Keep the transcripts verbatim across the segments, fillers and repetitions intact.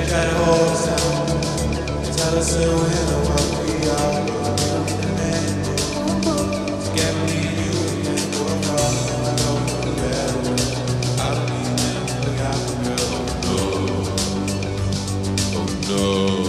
try to hold us down. Tell us that we're the what we are, but we don't need a man. Together me and you, we can go across. I know for the better. I don't need them, look out for girl. Oh no,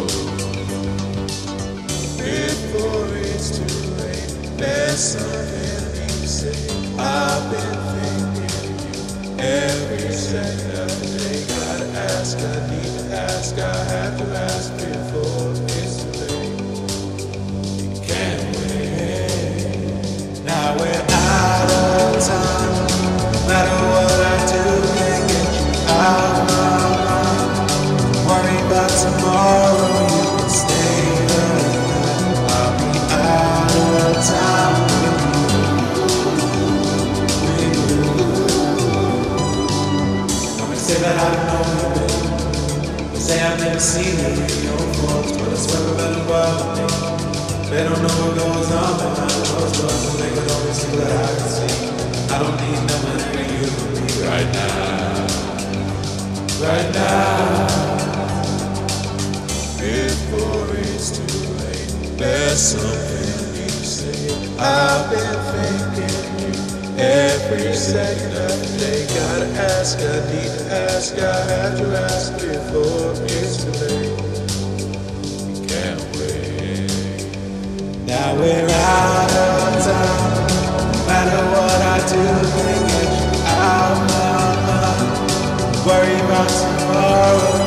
oh no. Before it's too late, there's something I need to say. I've been thinking you every second of the day. Gotta ask, I need to ask, I have to ask before it's too late. You can't wait. Now we're out of time. No matter what I do, can't get you out of my mind. Worry about tomorrow, you can stay alive. I'll be out of time with you. Say that I don't know you, baby. Say I've never seen you in your folks, but I swear about the world with me. They don't know what goes on behind those doors, but they could only see what I can see. I don't need no one for you to be right now, right now. Before it's too late, there's something I need to say. I've been thinking you every second of the day. Gotta ask, I need to ask, I have to ask before it's too late. You can't wait. Now we're out of time. No matter what I do, can't get you out of my mind. Worry about tomorrow.